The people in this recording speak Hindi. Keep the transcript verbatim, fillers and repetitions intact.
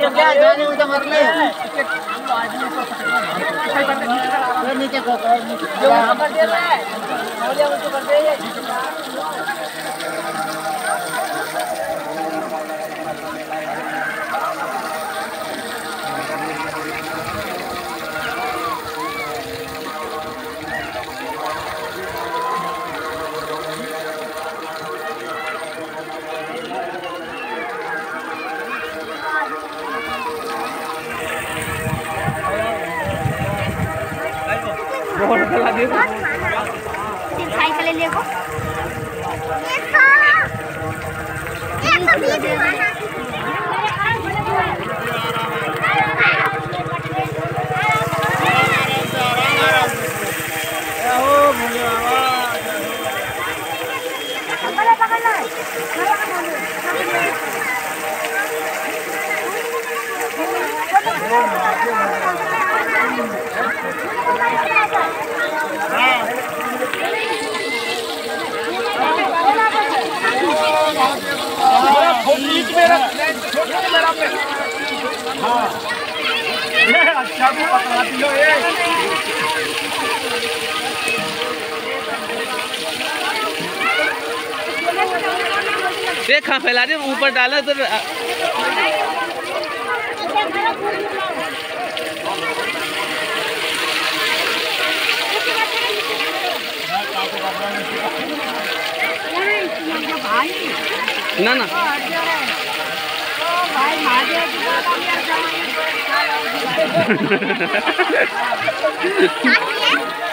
क्या जाने उधर मरने नीचे को जो नंबर दे रहा है और ये उसको कर दे। बहुत अच्छा लगे साइकिल ले लेको एक एक बीस माना ओ मुझे बड़ा पकड़ लो हाँ ये अच्छा भी पकड़ा दियो ये देख फैला दे ऊपर डाला तो ना ना भाई